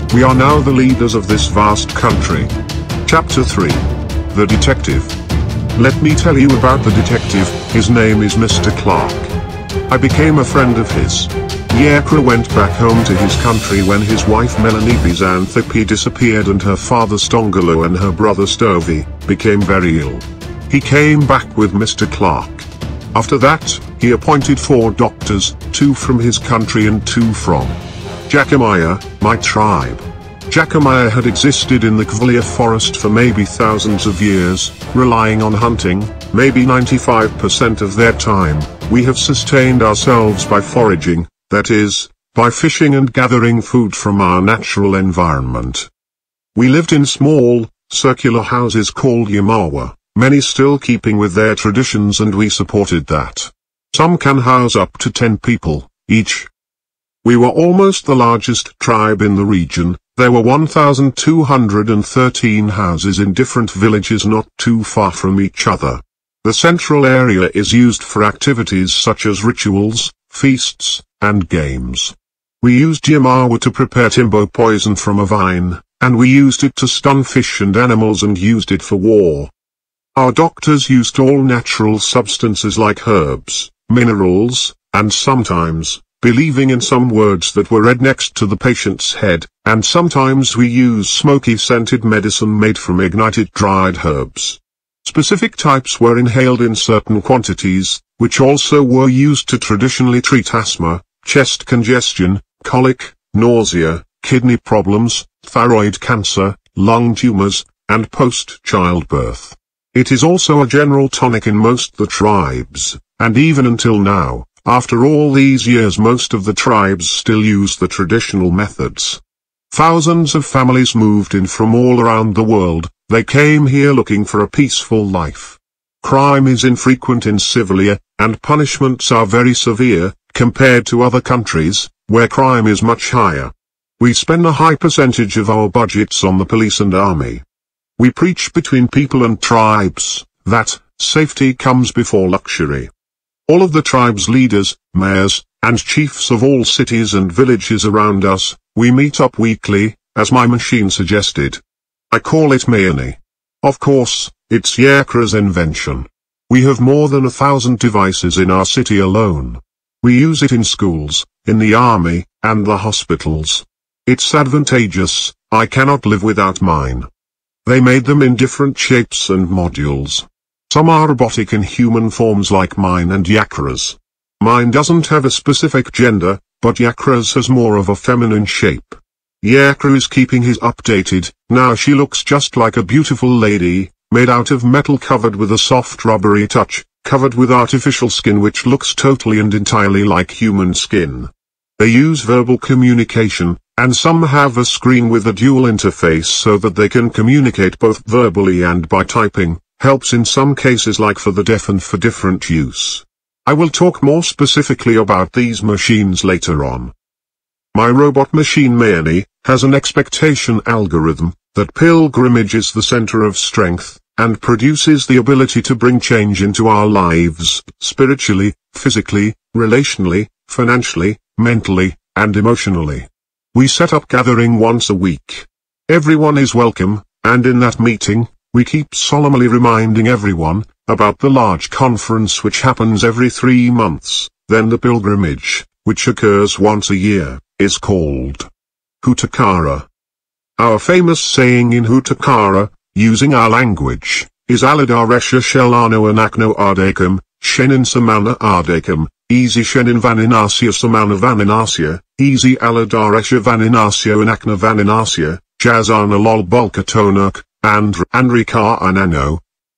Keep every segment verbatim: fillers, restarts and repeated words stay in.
We are now the leaders of this vast country. Chapter three. The Detective. Let me tell you about the detective. His name is Mister Clark. I became a friend of his. Yekra went back home to his country when his wife Melanie Xanthippe disappeared and her father Stongolo and her brother Stovey became very ill. He came back with Mister Clark. After that, he appointed four doctors, two from his country and two from Jacamaya, my tribe. Jacamaya had existed in the Kvalia forest for maybe thousands of years, relying on hunting, maybe ninety-five percent of their time. We have sustained ourselves by foraging, that is, by fishing and gathering food from our natural environment. We lived in small, circular houses called Yamawa, many still keeping with their traditions, and we supported that. Some can house up to ten people, each. We were almost the largest tribe in the region. There were one thousand two hundred thirteen houses in different villages not too far from each other. The central area is used for activities such as rituals, feasts, and games. We used Yamawa to prepare timbo poison from a vine, and we used it to stun fish and animals and used it for war. Our doctors used all natural substances like herbs, minerals, and sometimes, believing in some words that were read next to the patient's head, and sometimes we used smoky scented medicine made from ignited dried herbs. Specific types were inhaled in certain quantities, which also were used to traditionally treat asthma, chest congestion, colic, nausea, kidney problems, thyroid cancer, lung tumors, and post-childbirth. It is also a general tonic in most the tribes, and even until now, after all these years, most of the tribes still use the traditional methods. Thousands of families moved in from all around the world. They came here looking for a peaceful life. Crime is infrequent in Sivalia, and punishments are very severe, compared to other countries, where crime is much higher. We spend a high percentage of our budgets on the police and army. We preach between people and tribes, that, safety comes before luxury. All of the tribe's leaders, mayors, and chiefs of all cities and villages around us, we meet up weekly, as my machine suggested. I call it Mayani. Of course, it's Yekra's invention. We have more than a thousand devices in our city alone. We use it in schools, in the army, and the hospitals. It's advantageous. I cannot live without mine. They made them in different shapes and modules. Some are robotic in human forms like mine and Yakra's. Mine doesn't have a specific gender, but Yakra's has more of a feminine shape. Yakra is keeping his updated. Now she looks just like a beautiful lady, made out of metal covered with a soft rubbery touch, covered with artificial skin which looks totally and entirely like human skin. They use verbal communication, and some have a screen with a dual interface so that they can communicate both verbally and by typing, helps in some cases like for the deaf and for different use. I will talk more specifically about these machines later on. My robot machine Mayani has an expectation algorithm, that pilgrimage is the center of strength, and produces the ability to bring change into our lives, spiritually, physically, relationally, financially, mentally, and emotionally. We set up gathering once a week. Everyone is welcome, and in that meeting, we keep solemnly reminding everyone, about the large conference which happens every three months, then the pilgrimage, which occurs once a year, is called Hutakara. Our famous saying in Hutakara, using our language, is Aladaresha Shelano Anakno Ardekam, Shenin Samana Ardekam, Easy Shenin Vaninasya Samana Vaninasya, Easy Aladaresha Vaninasya Anakna Vaninasya, Jazana Lol Bulkatonak, and Anrika Anano.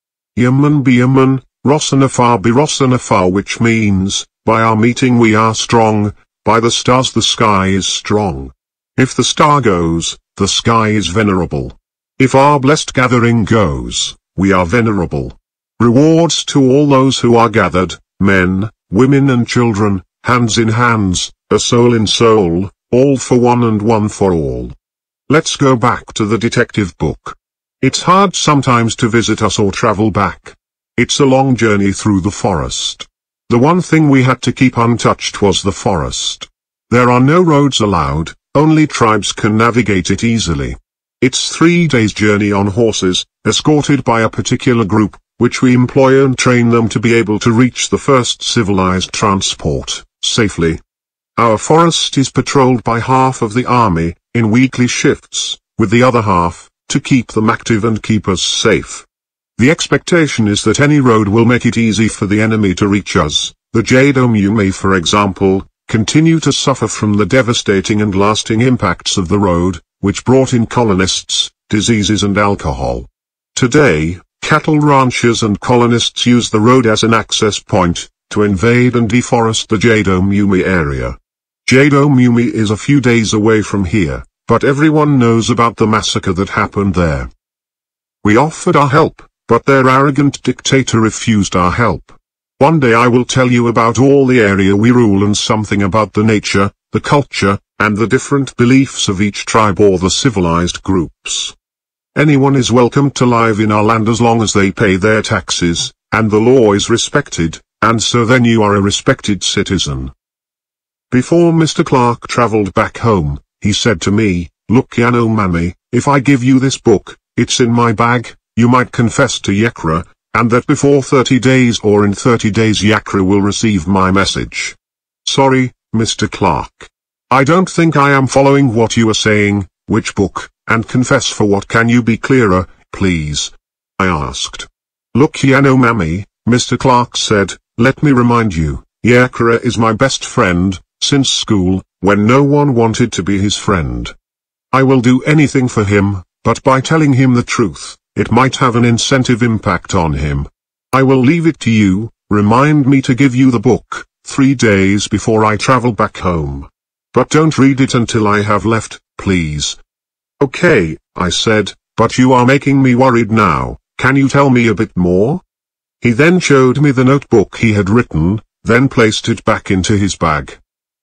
Yaman Biyaman, Rosanafar Bi Rosanafar, which means, by our meeting we are strong, by the stars the sky is strong. If the star goes, the sky is venerable. If our blessed gathering goes, we are venerable. Rewards to all those who are gathered, men, women and children, hands in hands, a soul in soul, all for one and one for all. Let's go back to the detective book. It's hard sometimes to visit us or travel back. It's a long journey through the forest. The one thing we had to keep untouched was the forest. There are no roads allowed, Only tribes can navigate it easily. It's three days' journey on horses, escorted by a particular group, which we employ and train them to be able to reach the first civilized transport, safely. Our forest is patrolled by half of the army, in weekly shifts, with the other half, to keep them active and keep us safe. The expectation is that any road will make it easy for the enemy to reach us. The Yadomom may, for example, continue to suffer from the devastating and lasting impacts of the road, which brought in colonists, diseases and alcohol. Today, cattle ranchers and colonists use the road as an access point, to invade and deforest the Yadomom area. Yadomom is a few days away from here, but everyone knows about the massacre that happened there. We offered our help, but their arrogant dictator refused our help. One day I will tell you about all the area we rule and something about the nature, the culture, and the different beliefs of each tribe or the civilized groups. Anyone is welcome to live in our land as long as they pay their taxes, and the law is respected, and so then you are a respected citizen. Before Mister Clark traveled back home, he said to me, "Look Yanomami, if I give you this book, it's in my bag, you might confess to Yekra, and that before thirty days or in thirty days Yekra will receive my message." Sorry, Mister Clark. I don't think I am following what you are saying. Which book, and confess for what? Can you be clearer, please? I asked. Look Yanomami, Mister Clark said, let me remind you, Yekra is my best friend, since school, when no one wanted to be his friend. I will do anything for him, but by telling him the truth, it might have an incentive impact on him. I will leave it to you. Remind me to give you the book, three days before I travel back home. But don't read it until I have left, please. Okay, I said, but you are making me worried now. Can you tell me a bit more? He then showed me the notebook he had written, then placed it back into his bag.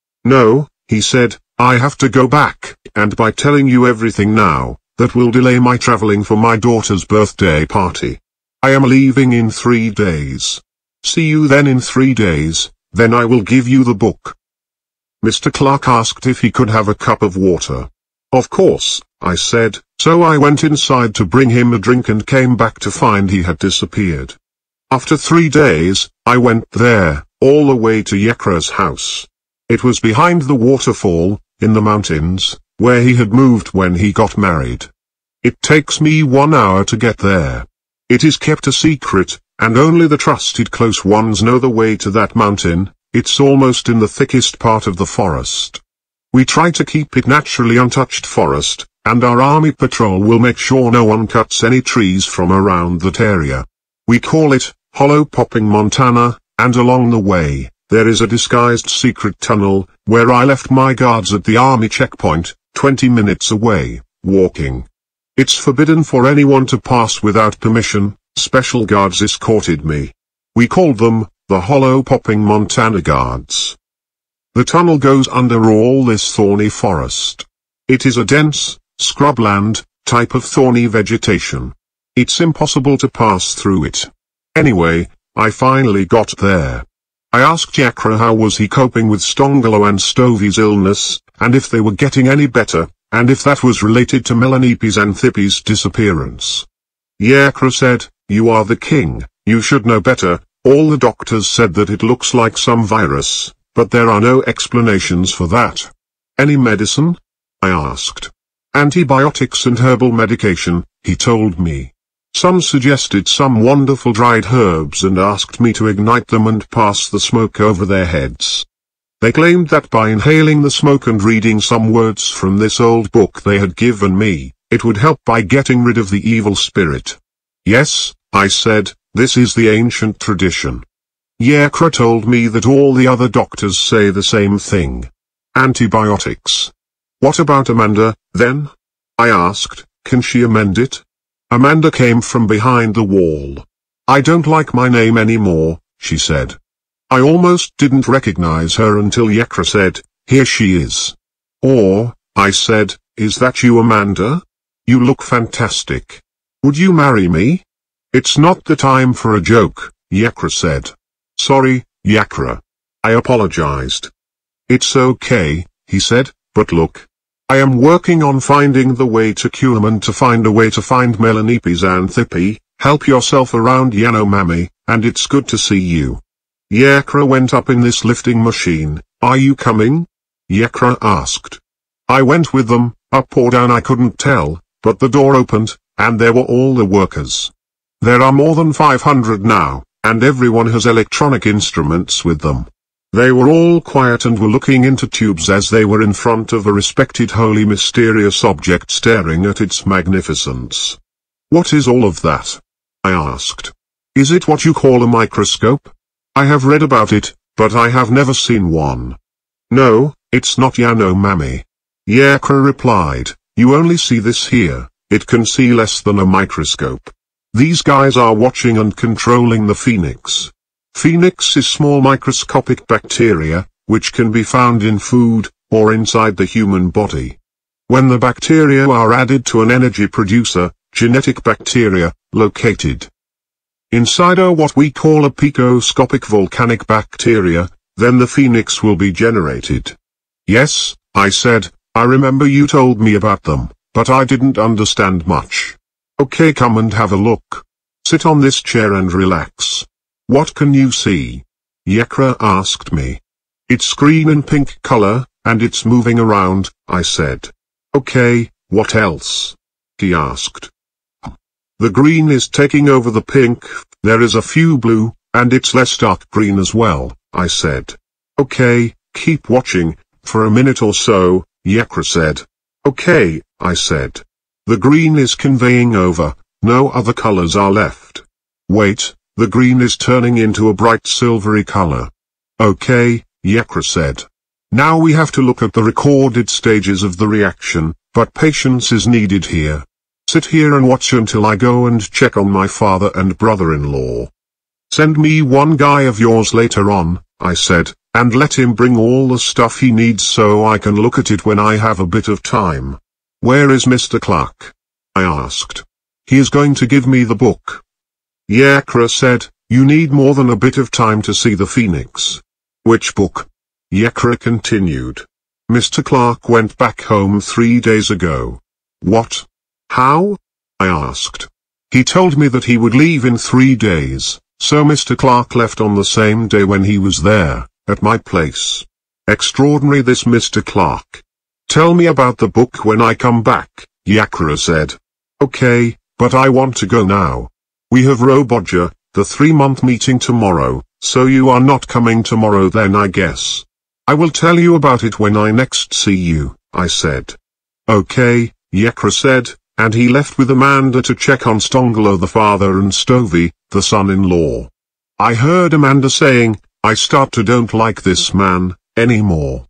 No, he said, I have to go back, and by telling you everything now, that will delay my traveling for my daughter's birthday party. I am leaving in three days. See you then in three days, then I will give you the book. Mister Clark asked if he could have a cup of water. Of course, I said, so I went inside to bring him a drink and came back to find he had disappeared. After three days, I went there, all the way to Yekra's house. It was behind the waterfall, in the mountains, where he had moved when he got married. It takes me one hour to get there. It is kept a secret, and only the trusted close ones know the way to that mountain. It's almost in the thickest part of the forest. We try to keep it naturally untouched forest, and our army patrol will make sure no one cuts any trees from around that area. We call it Hollow Popping Montana, and along the way, there is a disguised secret tunnel, where I left my guards at the army checkpoint, twenty minutes away, walking. It's forbidden for anyone to pass without permission. Special guards escorted me. We called them, the Hollow Popping Montana Guards. The tunnel goes under all this thorny forest. It is a dense, scrubland, type of thorny vegetation. It's impossible to pass through it. Anyway, I finally got there. I asked Yekra how was he coping with Stongolo and Stovey's illness, and if they were getting any better, and if that was related to Melanipe's and Thippi's disappearance. Yekra said, you are the king, you should know better. All the doctors said that it looks like some virus, but there are no explanations for that. Any medicine? I asked. Antibiotics and herbal medication, he told me. Some suggested some wonderful dried herbs and asked me to ignite them and pass the smoke over their heads. They claimed that by inhaling the smoke and reading some words from this old book they had given me, it would help by getting rid of the evil spirit. Yes, I said, this is the ancient tradition. Yekra told me that all the other doctors say the same thing. Antibiotics. What about Amanda, then? I asked, can she amend it? Amanda came from behind the wall. I don't like my name anymore, she said. I almost didn't recognize her until Yekra said, here she is. Or, I said, is that you Amanda? You look fantastic. Would you marry me? It's not the time for a joke, Yekra said. Sorry, Yekra. I apologized. It's okay, he said, but look. I am working on finding the way to cure and to find a way to find Melanipes Xanthippe. Help yourself around Yanomami, and it's good to see you. Yakra went up in this lifting machine. Are you coming? Yakra asked. I went with them, up or down I couldn't tell, but the door opened, and there were all the workers. There are more than five hundred now, and everyone has electronic instruments with them. They were all quiet and were looking into tubes as they were in front of a respected holy mysterious object staring at its magnificence. What is all of that? I asked. Is it what you call a microscope? I have read about it, but I have never seen one. No, it's not Yanomami. Yakra replied, you only see this here, it can see less than a microscope. These guys are watching and controlling the Phoenix. Phoenix is small microscopic bacteria, which can be found in food, or inside the human body. When the bacteria are added to an energy producer, genetic bacteria, located inside are what we call a picoscopic volcanic bacteria, then the Phoenix will be generated. Yes, I said, I remember you told me about them, but I didn't understand much. Okay, come and have a look. Sit on this chair and relax. What can you see? Yakra asked me. It's green and pink color, and it's moving around, I said. Okay, what else? He asked. The green is taking over the pink, there is a few blue, and it's less dark green as well, I said. Okay, keep watching, for a minute or so, Yakra said. Okay, I said. The green is conveying over, no other colors are left. Wait, the green is turning into a bright silvery color. Okay, Yakra said. Now we have to look at the recorded stages of the reaction, but patience is needed here. Sit here and watch until I go and check on my father and brother-in-law. Send me one guy of yours later on, I said, and let him bring all the stuff he needs so I can look at it when I have a bit of time. Where is Mister Clark? I asked. He is going to give me the book. Yakra said, you need more than a bit of time to see the Phoenix. Which book? Yakra continued. Mister Clark went back home three days ago. What? How? I asked. He told me that he would leave in three days, so Mister Clark left on the same day when he was there, at my place. Extraordinary this Mister Clark. Tell me about the book when I come back, Yakra said. Okay, but I want to go now. We have Robodja, the three-month meeting tomorrow, so you are not coming tomorrow then I guess. I will tell you about it when I next see you, I said. Okay, Yakra said, and he left with Amanda to check on Stongolo the father and Stovey, the son-in-law. I heard Amanda saying, I start to don't like this man, anymore.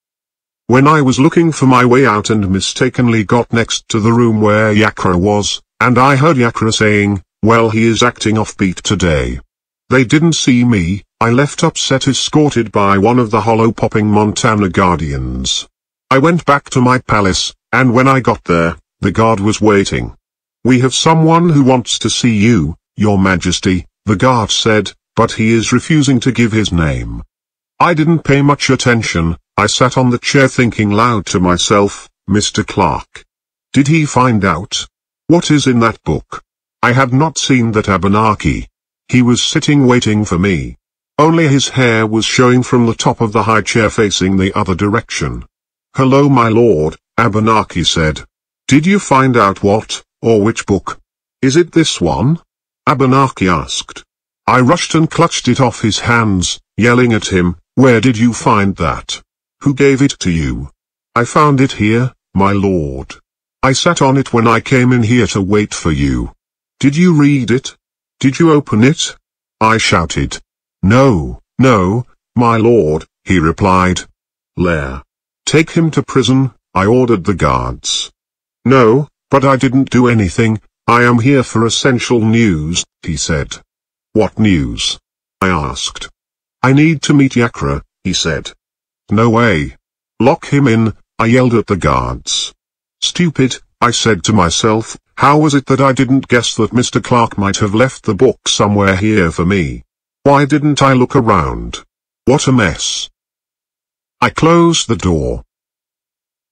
When I was looking for my way out and mistakenly got next to the room where Yakra was, and I heard Yakra saying, well he is acting offbeat today. They didn't see me, I left upset escorted by one of the hollow-popping Montana Guardians. I went back to my palace, and when I got there, the guard was waiting. We have someone who wants to see you, Your Majesty, the guard said, but he is refusing to give his name. I didn't pay much attention, I sat on the chair thinking loud to myself, Mister Clark. Did he find out? What is in that book? I had not seen that Abenaki. He was sitting waiting for me. Only his hair was showing from the top of the high chair facing the other direction. Hello my lord, Abenaki said. Did you find out what, or which book? Is it this one? Abenaki asked. I rushed and clutched it off his hands, yelling at him, where did you find that? Who gave it to you? I found it here, my lord. I sat on it when I came in here to wait for you. Did you read it? Did you open it? I shouted. No, no, my lord, he replied. Lair. Take him to prison, I ordered the guards. No, but I didn't do anything, I am here for essential news, he said. What news? I asked. I need to meet Yakra, he said. No way. Lock him in, I yelled at the guards. Stupid, I said to myself, how was it that I didn't guess that Mister Clark might have left the book somewhere here for me? Why didn't I look around? What a mess. I closed the door.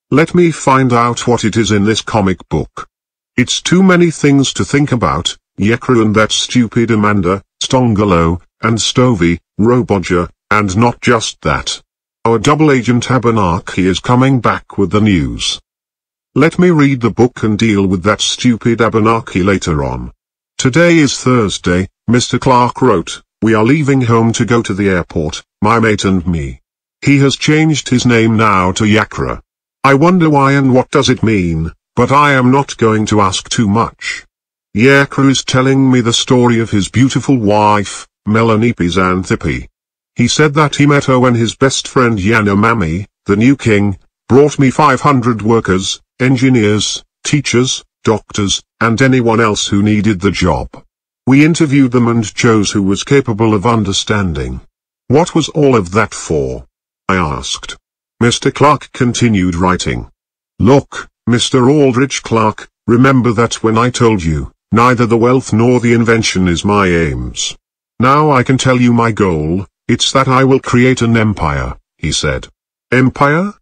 Let me find out what it is in this comic book. It's too many things to think about, Yekra and that stupid Amanda, Stongolo, and Stovey, Roboger, and not just that. Our double agent Abenaki is coming back with the news. Let me read the book and deal with that stupid Abenaki later on. Today is Thursday, Mister Clark wrote, we are leaving home to go to the airport, my mate and me. He has changed his name now to Yekra. I wonder why and what does it mean, but I am not going to ask too much. Yekra is telling me the story of his beautiful wife, Melanippe Xanthippe. He said that he met her when his best friend Yanomami, the new king, brought me five hundred workers, engineers, teachers, doctors, and anyone else who needed the job. We interviewed them and chose who was capable of understanding. What was all of that for? I asked. Mister Clark continued writing. Look, Mister Aldrich Clark, remember that when I told you, neither the wealth nor the invention is my aims. Now I can tell you my goal, it's that I will create an empire, he said. Empire?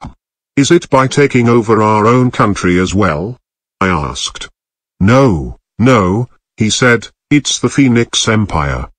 Is it by taking over our own country as well? I asked. No, no, he said, it's the Phoenix Empire.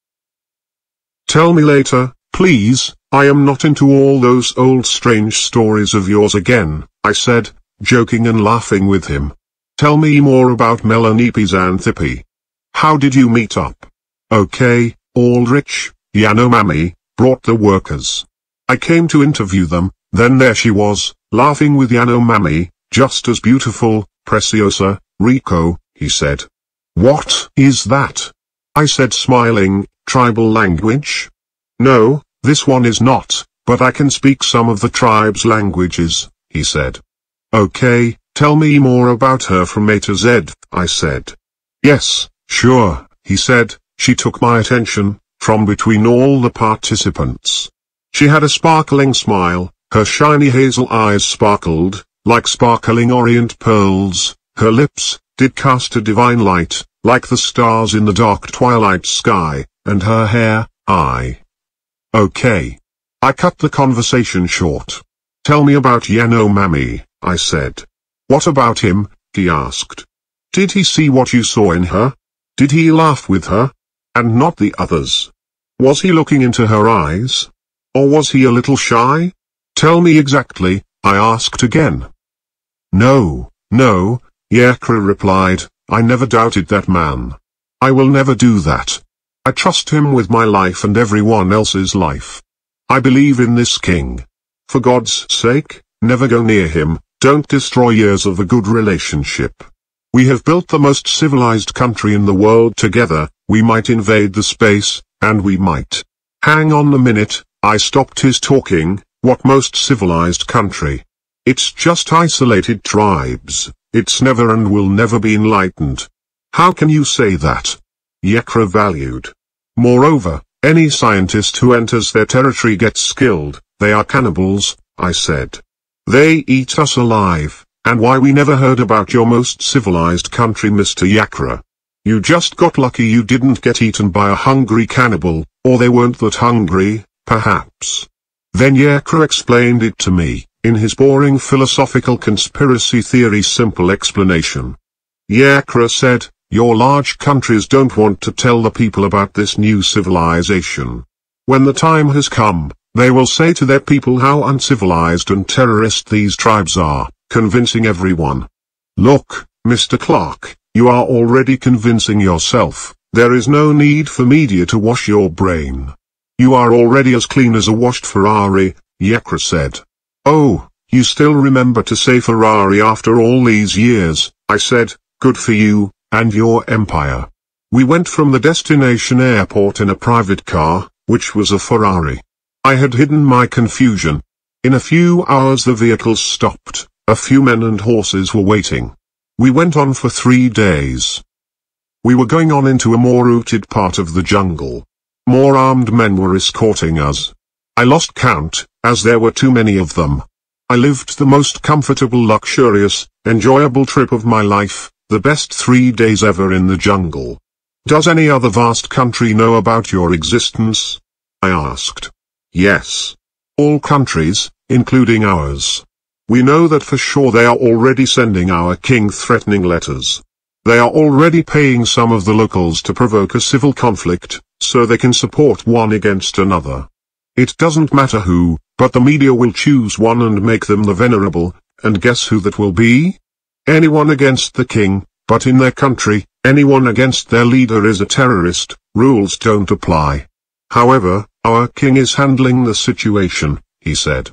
Tell me later, please, I am not into all those old strange stories of yours again, I said, joking and laughing with him. Tell me more about Melanippe Xanthippe. How did you meet up? Okay, Aldrich, Yanomami, brought the workers. I came to interview them, then there she was, laughing with Yanomami, just as beautiful, preciosa, Rico, he said. What is that? I said smiling, tribal language? No, this one is not, but I can speak some of the tribe's languages, he said. Okay, tell me more about her from A to Z, I said. Yes, sure, he said, she took my attention, from between all the participants. She had a sparkling smile, her shiny hazel eyes sparkled, like sparkling orient pearls, her lips did cast a divine light, like the stars in the dark twilight sky, and her hair, I. Okay. I cut the conversation short. Tell me about Yanomami, I said. What about him, he asked. Did he see what you saw in her? Did he laugh with her? And not the others? Was he looking into her eyes? Or was he a little shy? Tell me exactly, I asked again. No, no, Yekra replied, I never doubted that man. I will never do that. I trust him with my life and everyone else's life. I believe in this king. For God's sake, never go near him, don't destroy years of a good relationship. We have built the most civilized country in the world together, we might invade the space, and we might. Hang on a minute, I stopped his talking, what most civilized country? It's just isolated tribes, it's never and will never be enlightened. How can you say that? Yekra valued. Moreover, any scientist who enters their territory gets killed, they are cannibals, I said. They eat us alive, and why we never heard about your most civilized country, Mister Yekra. You just got lucky you didn't get eaten by a hungry cannibal, or they weren't that hungry, perhaps. Then Yekra explained it to me, in his boring philosophical conspiracy theory simple explanation. Yekra said, your large countries don't want to tell the people about this new civilization. When the time has come, they will say to their people how uncivilized and terrorist these tribes are, convincing everyone. Look, Mister Clark, you are already convincing yourself, there is no need for media to wash your brain. You are already as clean as a washed Ferrari, Yekra said. Oh, you still remember to say Ferrari after all these years, I said, good for you, and your empire. We went from the destination airport in a private car, which was a Ferrari. I had hidden my confusion. In a few hours the vehicles stopped, a few men and horses were waiting. We went on for three days. We were going on into a more rooted part of the jungle. More armed men were escorting us. I lost count, as there were too many of them. I lived the most comfortable, luxurious, enjoyable trip of my life, the best three days ever in the jungle. Does any other vast country know about your existence? I asked. Yes. All countries, including ours. We know that for sure they are already sending our king threatening letters. They are already paying some of the locals to provoke a civil conflict, so they can support one against another. It doesn't matter who, but the media will choose one and make them the venerable, and guess who that will be? Anyone against the king, but in their country, anyone against their leader is a terrorist. Rules don't apply. However, our king is handling the situation, he said.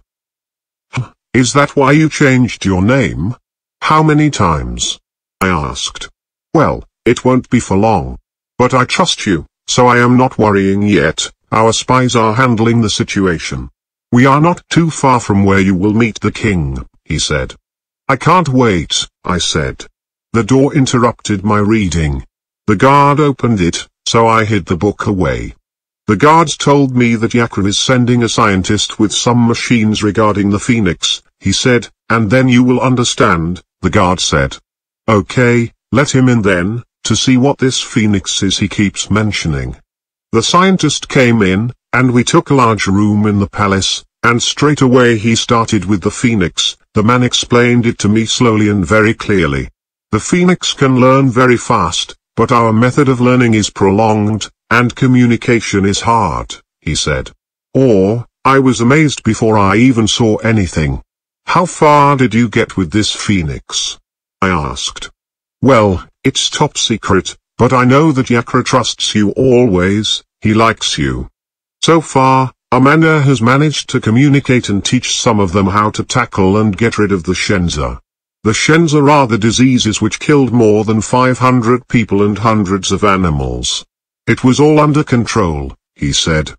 Is that why you changed your name? How many times? I asked. Well, it won't be for long. But I trust you, so I am not worrying yet. Our spies are handling the situation. We are not too far from where you will meet the king, he said. I can't wait, I said. The door interrupted my reading. The guard opened it, so I hid the book away. The guards told me that Yakra is sending a scientist with some machines regarding the Phoenix, he said, and then you will understand, the guard said. Okay, let him in then, to see what this Phoenix is he keeps mentioning. The scientist came in, and we took a large room in the palace, and straight away he started with the Phoenix. The man explained it to me slowly and very clearly. The Phoenix can learn very fast, but our method of learning is prolonged, and communication is hard, he said. Or, I was amazed before I even saw anything. How far did you get with this Phoenix? I asked. Well, it's top secret, but I know that Yakra trusts you always, he likes you. So far, Amanda has managed to communicate and teach some of them how to tackle and get rid of the Shenza. The Shenza are the diseases which killed more than five hundred people and hundreds of animals. It was all under control, he said.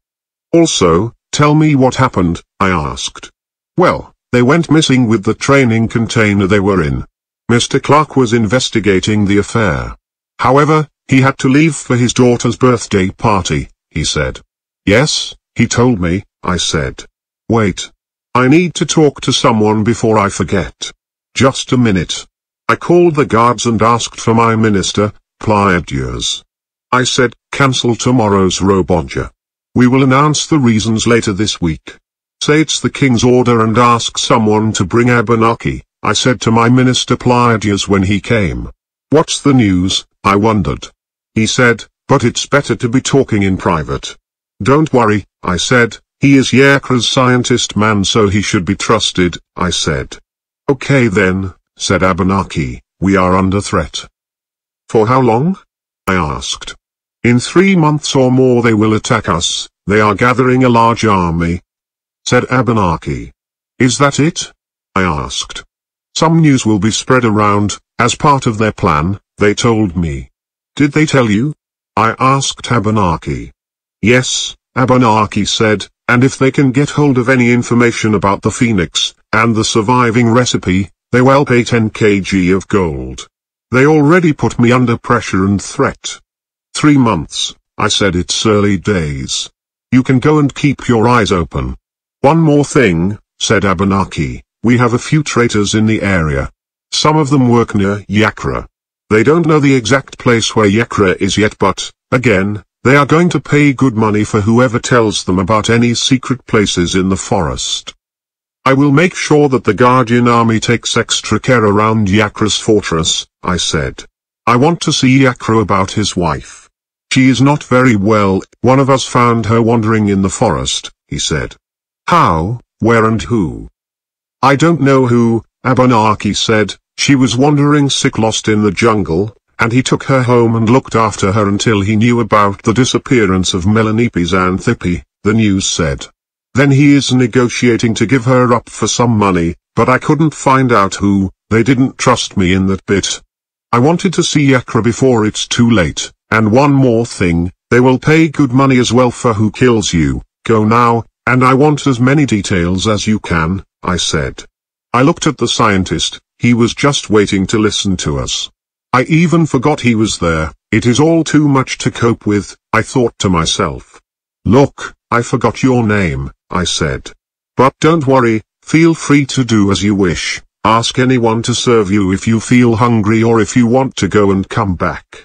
Also, tell me what happened, I asked. Well, they went missing with the training container they were in. Mister Clark was investigating the affair. However, he had to leave for his daughter's birthday party, he said. Yes, he told me, I said. Wait. I need to talk to someone before I forget. Just a minute. I called the guards and asked for my minister, Pleiadius. I said, cancel tomorrow's Robodja. We will announce the reasons later this week. Say it's the king's order and ask someone to bring Abenaki, I said to my minister Pleiadius when he came. What's the news, I wondered. He said, but it's better to be talking in private. Don't worry, I said, he is Yakra's scientist man so he should be trusted, I said. Okay then, said Abenaki, we are under threat. For how long? I asked. In three months or more they will attack us, they are gathering a large army, said Abenaki. Is that it? I asked. Some news will be spread around, as part of their plan, they told me. Did they tell you? I asked Abenaki. Yes, Abenaki said, and if they can get hold of any information about the Phoenix, and the surviving recipe, they will pay ten kilograms of gold. They already put me under pressure and threat. Three months, I said it's early days. You can go and keep your eyes open. One more thing, said Abenaki, we have a few traitors in the area. Some of them work near Yakra. They don't know the exact place where Yakra is yet but, again, they are going to pay good money for whoever tells them about any secret places in the forest. I will make sure that the Guardian army takes extra care around Yakra's fortress, I said. I want to see Yakra about his wife. She is not very well, one of us found her wandering in the forest, he said. How, where and who? I don't know who, Abenaki said, she was wandering sick lost in the jungle, and he took her home and looked after her until he knew about the disappearance of Melanippe Xanthippe, the news said. Then he is negotiating to give her up for some money, but I couldn't find out who, they didn't trust me in that bit. I wanted to see Yakra before it's too late, and one more thing, they will pay good money as well for who kills you, go now, and I want as many details as you can, I said. I looked at the scientist, he was just waiting to listen to us. I even forgot he was there, it is all too much to cope with, I thought to myself. Look, I forgot your name, I said. But don't worry, feel free to do as you wish, ask anyone to serve you if you feel hungry or if you want to go and come back.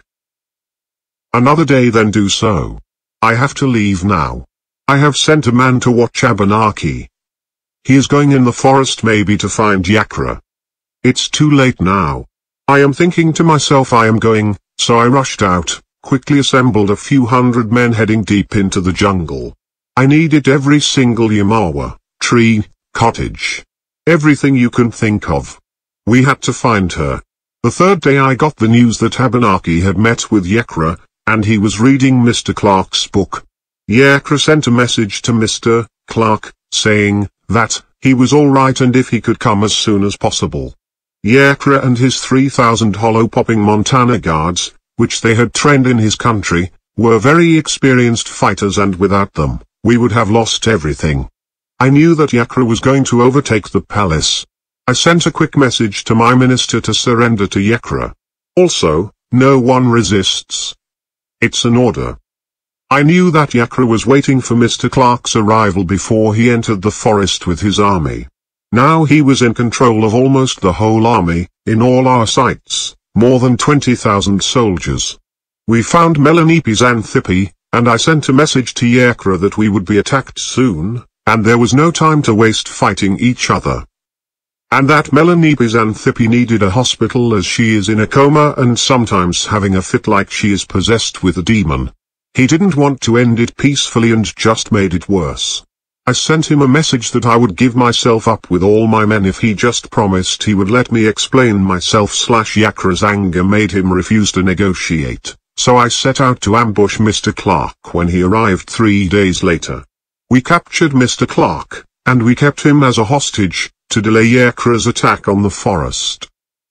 Another day then do so. I have to leave now. I have sent a man to watch Abenaki. He is going in the forest maybe to find Yakra. It's too late now. I am thinking to myself I am going, so I rushed out, quickly assembled a few hundred men heading deep into the jungle. I needed every single Yamawa, tree, cottage. Everything you can think of. We had to find her. The third day I got the news that Abenaki had met with Yakra, and he was reading Mister Clark's book. Yakra sent a message to Mister Clark, saying that he was alright and if he could come as soon as possible. Yakra and his three thousand hollow-popping Montana guards, which they had trained in his country, were very experienced fighters, and without them, we would have lost everything. I knew that Yakra was going to overtake the palace. I sent a quick message to my minister to surrender to Yakra. Also, no one resists. It's an order. I knew that Yakra was waiting for Mister Clark's arrival before he entered the forest with his army. Now he was in control of almost the whole army, in all our sights, more than twenty thousand soldiers. We found Melanippe Xanthippe, and I sent a message to Yakra that we would be attacked soon, and there was no time to waste fighting each other. And that Melanippe Xanthippe needed a hospital as she is in a coma and sometimes having a fit like she is possessed with a demon. He didn't want to end it peacefully and just made it worse. I sent him a message that I would give myself up with all my men if he just promised he would let me explain myself. Slash Yakra's anger made him refuse to negotiate, so I set out to ambush Mister Clark when he arrived three days later. We captured Mister Clark, and we kept him as a hostage, to delay Yakra's attack on the forest.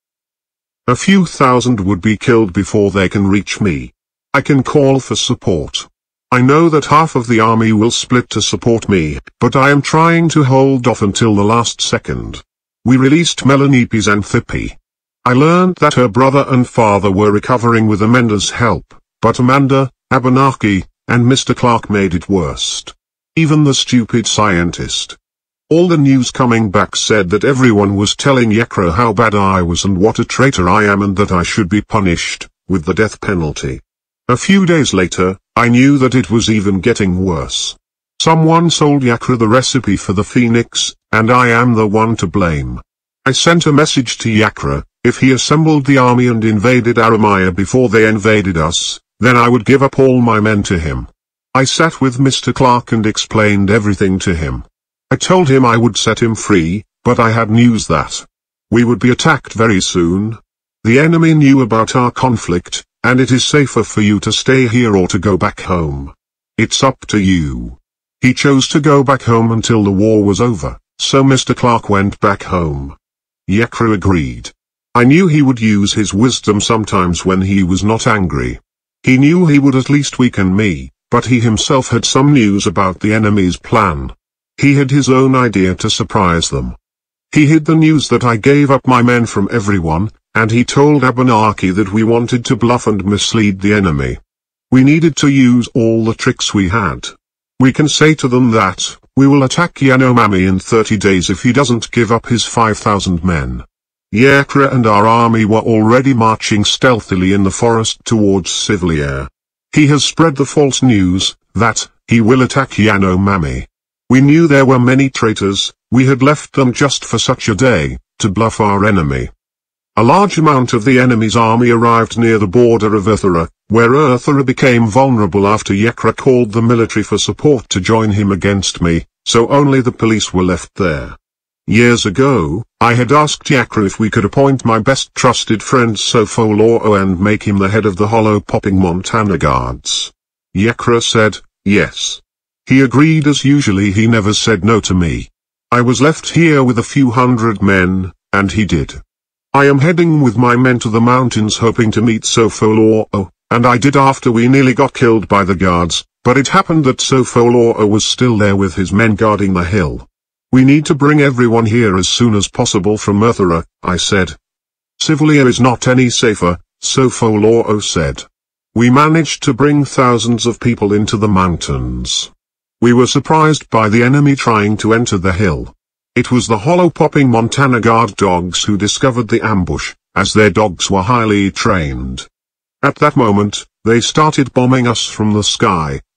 A few thousand would be killed before they can reach me. I can call for support. I know that half of the army will split to support me, but I am trying to hold off until the last second. We released Melanippe Xanthippe. I learned that her brother and father were recovering with Amanda's help, but Amanda, Abenaki, and Mister Clark made it worst. Even the stupid scientist. All the news coming back said that everyone was telling Yakra how bad I was and what a traitor I am and that I should be punished with the death penalty. A few days later, I knew that it was even getting worse. Someone sold Yakra the recipe for the phoenix, and I am the one to blame. I sent a message to Yakra, if he assembled the army and invaded Aramaya before they invaded us, then I would give up all my men to him. I sat with Mister Clark and explained everything to him. I told him I would set him free, but I had news that we would be attacked very soon. The enemy knew about our conflict, and it is safer for you to stay here or to go back home. It's up to you. He chose to go back home until the war was over, so Mister Clark went back home. Yakra agreed. I knew he would use his wisdom sometimes when he was not angry. He knew he would at least weaken me, but he himself had some news about the enemy's plan. He had his own idea to surprise them. He hid the news that I gave up my men from everyone, and he told Abenaki that we wanted to bluff and mislead the enemy. We needed to use all the tricks we had. We can say to them that, we will attack Yanomami in thirty days if he doesn't give up his five thousand men. Yakra and our army were already marching stealthily in the forest towards Sivlier. He has spread the false news, that, he will attack Yanomami. We knew there were many traitors, we had left them just for such a day, to bluff our enemy. A large amount of the enemy's army arrived near the border of Earthera, where Earthera became vulnerable after Yakra called the military for support to join him against me, so only the police were left there. Years ago, I had asked Yakra if we could appoint my best trusted friend Sofoloro and make him the head of the hollow-popping Montana Guards. Yakra said, yes. He agreed as usually he never said no to me. I was left here with a few hundred men, and he did. I am heading with my men to the mountains hoping to meet Sofoloro, and I did after we nearly got killed by the guards, but it happened that Sofoloro was still there with his men guarding the hill. We need to bring everyone here as soon as possible from Earthera, I said. Sivlier is not any safer, Sofoloro said. We managed to bring thousands of people into the mountains. We were surprised by the enemy trying to enter the hill. It was the hollow-popping Montana Guard dogs who discovered the ambush, as their dogs were highly trained. At that moment, they started bombing us from the sky,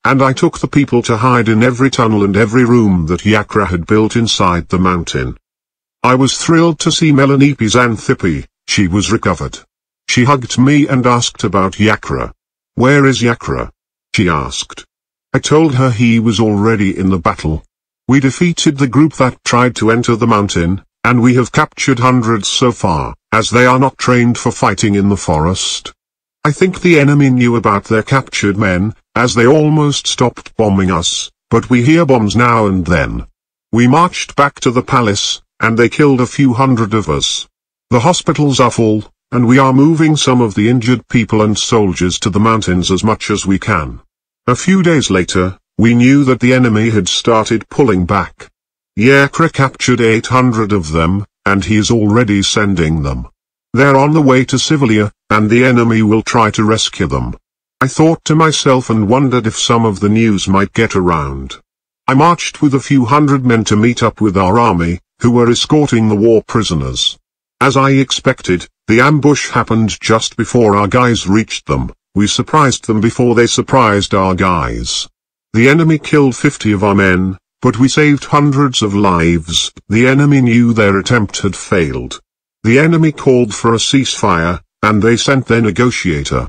and I took the people to hide in every tunnel and every room that Yakra had built inside the mountain. I was thrilled to see Melanie Xanthippe. She was recovered. She hugged me and asked about Yakra. "Where is Yakra?" she asked. I told her he was already in the battle. We defeated the group that tried to enter the mountain, and we have captured hundreds so far, as they are not trained for fighting in the forest. I think the enemy knew about their captured men, as they almost stopped bombing us, but we hear bombs now and then. We marched back to the palace, and they killed a few hundred of us. The hospitals are full, and we are moving some of the injured people and soldiers to the mountains as much as we can. A few days later, we knew that the enemy had started pulling back. Yakra captured eight hundred of them, and he is already sending them. They're on the way to Sivilia, and the enemy will try to rescue them. I thought to myself and wondered if some of the news might get around. I marched with a few hundred men to meet up with our army, who were escorting the war prisoners. As I expected, the ambush happened just before our guys reached them. We surprised them before they surprised our guys. The enemy killed fifty of our men, but we saved hundreds of lives. The enemy knew their attempt had failed. The enemy called for a ceasefire, and they sent their negotiator.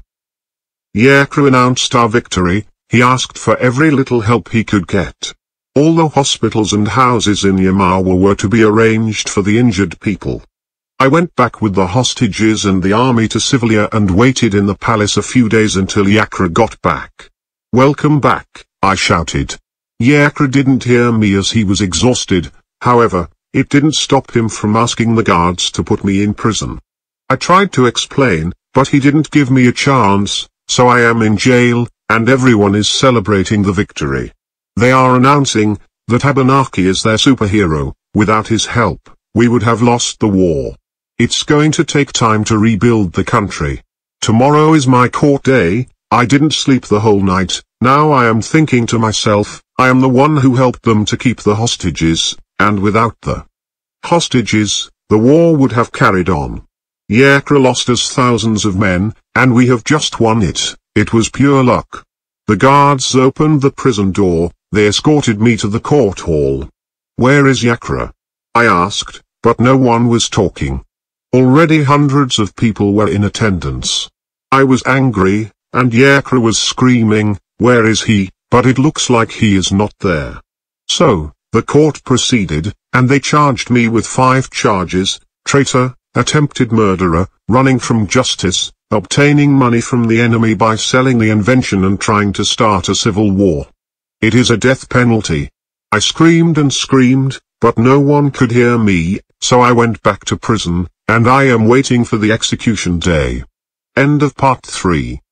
Yakra announced our victory. He asked for every little help he could get. All the hospitals and houses in Yamawa were to be arranged for the injured people. I went back with the hostages and the army to Sivilia and waited in the palace a few days until Yakra got back. "Welcome back," I shouted. Yakra didn't hear me as he was exhausted. However, it didn't stop him from asking the guards to put me in prison. I tried to explain, but he didn't give me a chance, so I am in jail, and everyone is celebrating the victory. They are announcing that Abenaki is their superhero. Without his help, we would have lost the war. It's going to take time to rebuild the country. Tomorrow is my court day. I didn't sleep the whole night. Now I am thinking to myself, I am the one who helped them to keep the hostages, and without the hostages, the war would have carried on. Yakra lost us thousands of men, and we have just won it. It was pure luck. The guards opened the prison door. They escorted me to the court hall. "Where is Yakra?" I asked, but no one was talking. Already hundreds of people were in attendance. I was angry, and Yakra was screaming, "Where is he?" But it looks like he is not there. So, the court proceeded, and they charged me with five charges: traitor, attempted murderer, running from justice, obtaining money from the enemy by selling the invention, and trying to start a civil war. It is a death penalty. I screamed and screamed, but no one could hear me, so I went back to prison, and I am waiting for the execution day. End of part three.